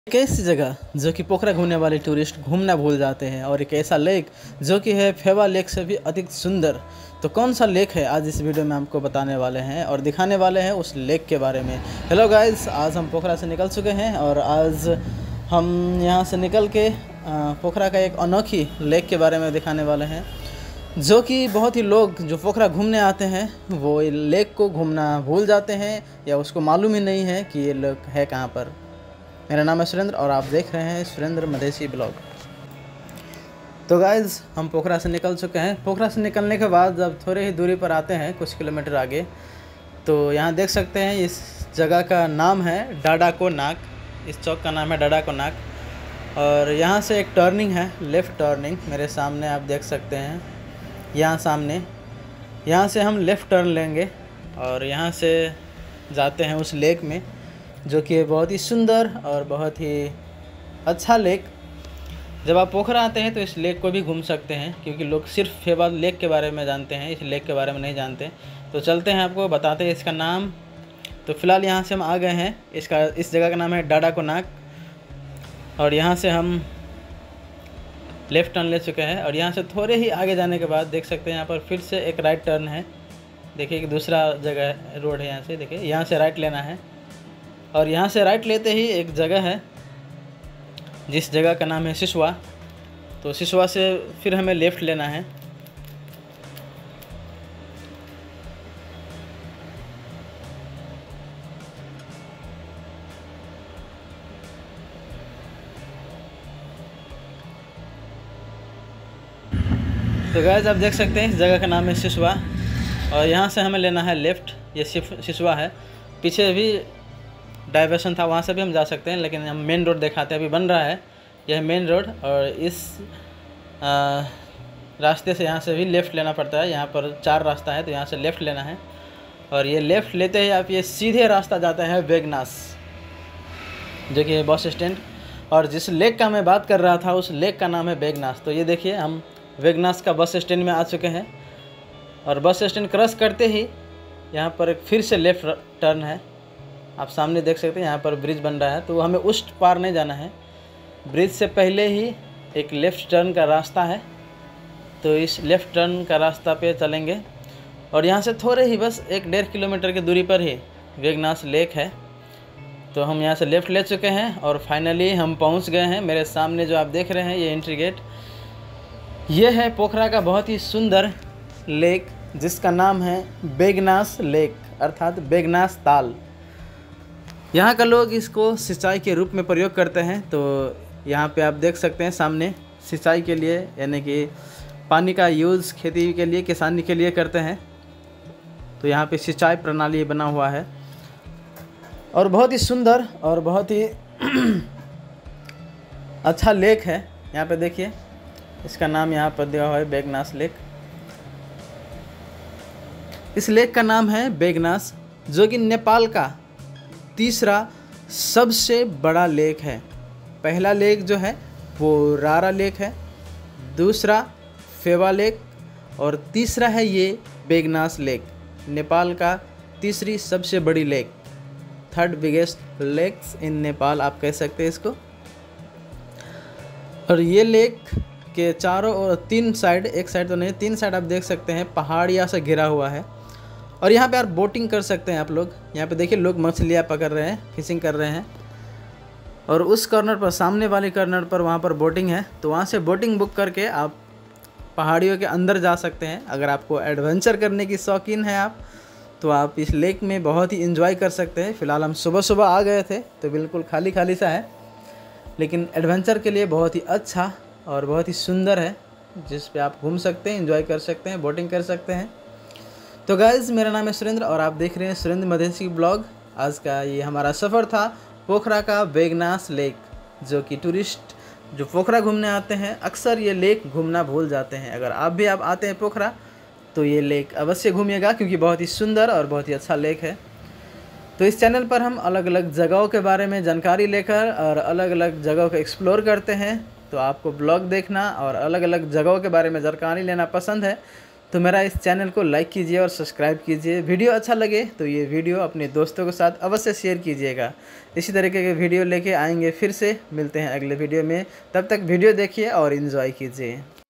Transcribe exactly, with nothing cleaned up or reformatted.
एक ऐसी जगह जो कि पोखरा घूमने वाले टूरिस्ट घूमना भूल जाते हैं और एक ऐसा लेक जो कि है फेवा लेक से भी अधिक सुंदर। तो कौन सा लेक है आज इस वीडियो में हमको बताने वाले हैं और दिखाने वाले हैं उस लेक के बारे में। हेलो गाइस, आज हम पोखरा से निकल चुके हैं और आज हम यहाँ से निकल के पोखरा का एक अनोखी लेक के बारे में दिखाने वाले हैं, जो कि बहुत ही लोग जो पोखरा घूमने आते हैं वो लेक को घूमना भूल जाते हैं या उसको मालूम ही नहीं है कि ये लेक है कहाँ पर। मेरा नाम है सुरेंद्र और आप देख रहे हैं सुरेंद्र मधेसी ब्लॉग। तो गाइज़, हम पोखरा से निकल चुके हैं। पोखरा से निकलने के बाद जब थोड़े ही दूरी पर आते हैं, कुछ किलोमीटर आगे, तो यहाँ देख सकते हैं इस जगह का नाम है डाडा को नाक। इस चौक का नाम है डाडा को नाक और यहाँ से एक टर्निंग है, लेफ़्ट टर्निंग। मेरे सामने आप देख सकते हैं, यहाँ सामने, यहाँ से हम लेफ़्ट टर्न लेंगे और यहाँ से जाते हैं उस लेक में, जो कि बहुत ही सुंदर और बहुत ही अच्छा लेक। जब आप पोखरा आते हैं तो इस लेक को भी घूम सकते हैं, क्योंकि लोग सिर्फ फेवा लेक के बारे में जानते हैं, इस लेक के बारे में नहीं जानते। तो चलते हैं, आपको बताते हैं इसका नाम। तो फ़िलहाल यहाँ से हम आ गए हैं। इसका इस जगह का नाम है डाडा को नाक और यहाँ से हम लेफ़्ट टर्न ले चुके हैं और यहाँ से थोड़े ही आगे जाने के बाद देख सकते हैं यहाँ पर फिर से एक राइट टर्न है। देखिए कि दूसरा जगह रोड है, यहाँ से देखिए, यहाँ से राइट लेना है और यहाँ से राइट लेते ही एक जगह है जिस जगह का नाम है सिसवा। तो सिसवा से फिर हमें लेफ़्ट लेना है। तो गाइस, आप देख सकते हैं इस जगह का नाम है सिसवा और यहाँ से हमें लेना है लेफ़्ट। ये सिसवा है, पीछे भी डाइवर्शन था, वहाँ से भी हम जा सकते हैं, लेकिन हम मेन रोड दिखाते हैं, अभी बन रहा है यह मेन रोड। और इस आ, रास्ते से यहाँ से भी लेफ़्ट लेना पड़ता है। यहाँ पर चार रास्ता है, तो यहाँ से लेफ़्ट लेना है और ये लेफ़्ट लेते ही आप ये सीधे रास्ता जाता है वेगनास, जो कि है बस स्टैंड। और जिस लेक का मैं बात कर रहा था उस लेक का नाम है वेगनास। तो ये देखिए, हम वेगनास का बस स्टैंड में आ चुके हैं और बस स्टैंड क्रॉस करते ही यहाँ पर एक फिर से लेफ़्ट टर्न है। आप सामने देख सकते हैं यहाँ पर ब्रिज बन रहा है, तो हमें उस पार नहीं जाना है, ब्रिज से पहले ही एक लेफ़्ट टर्न का रास्ता है। तो इस लेफ़्ट टर्न का रास्ता पे चलेंगे और यहाँ से थोड़े ही बस एक डेढ़ किलोमीटर की दूरी पर ही वेगनास लेक है। तो हम यहाँ से लेफ़्ट ले चुके हैं और फाइनली हम पहुँच गए हैं। मेरे सामने जो आप देख रहे हैं ये एंट्री गेट, ये है पोखरा का बहुत ही सुंदर लेक, जिसका नाम है बेगनास लेक, अर्थात बेगनास ताल। यहाँ का लोग इसको सिंचाई के रूप में प्रयोग करते हैं। तो यहाँ पे आप देख सकते हैं सामने, सिंचाई के लिए, यानी कि पानी का यूज़ खेती के लिए, किसानी के लिए करते हैं। तो यहाँ पे सिंचाई प्रणाली बना हुआ है और बहुत ही सुंदर और बहुत ही अच्छा लेक है। यहाँ पे देखिए, इसका नाम यहाँ पर दिया हुआ है बेगनास लेक। इस लेक का नाम है बेगनास, जो कि नेपाल का तीसरा सबसे बड़ा लेक है। पहला लेक जो है वो रारा लेक है, दूसरा फेवा लेक और तीसरा है ये बेगनास लेक, नेपाल का तीसरी सबसे बड़ी lake, third biggest lakes in Nepal आप कह सकते हैं इसको। और ये लेक के चारों और तीन साइड, एक साइड तो नहीं, तीन साइड आप देख सकते हैं पहाड़ियाँ से घिरा हुआ है और यहाँ पे आप बोटिंग कर सकते हैं आप लोग। यहाँ पे देखिए, लोग मछलियाँ पकड़ रहे हैं, फिशिंग कर रहे हैं और उस कॉर्नर पर, सामने वाले कॉर्नर पर, वहाँ पर बोटिंग है। तो वहाँ से बोटिंग बुक करके आप पहाड़ियों के अंदर जा सकते हैं। अगर आपको एडवेंचर करने की शौकीन है आप, तो आप इस लेक में बहुत ही इंजॉय कर सकते हैं। फ़िलहाल हम सुबह सुबह आ गए थे तो बिल्कुल खाली खाली सा है, लेकिन एडवेंचर के लिए बहुत ही अच्छा और बहुत ही सुंदर है, जिस पे आप घूम सकते हैं, एंजॉय कर सकते हैं, बोटिंग कर सकते हैं। तो गाइज़, मेरा नाम है सुरेंद्र और आप देख रहे हैं सुरेंद्र मधेसी ब्लॉग। आज का ये हमारा सफ़र था पोखरा का बेगनास लेक, जो कि टूरिस्ट जो पोखरा घूमने आते हैं अक्सर ये लेक घूमना भूल जाते हैं। अगर आप भी आप आते हैं पोखरा तो ये लेक अवश्य घूमिएगा, क्योंकि बहुत ही सुंदर और बहुत ही अच्छा लेक है। तो इस चैनल पर हम अलग अलग जगहों के बारे में जानकारी लेकर और अलग अलग जगहों को एक्सप्लोर करते हैं। तो आपको ब्लॉग देखना और अलग अलग जगहों के बारे में जानकारी लेना पसंद है तो मेरा इस चैनल को लाइक कीजिए और सब्सक्राइब कीजिए। वीडियो अच्छा लगे तो ये वीडियो अपने दोस्तों के साथ अवश्य शेयर कीजिएगा। इसी तरीके के वीडियो लेके आएंगे, फिर से मिलते हैं अगले वीडियो में। तब तक वीडियो देखिए और एंजॉय कीजिए।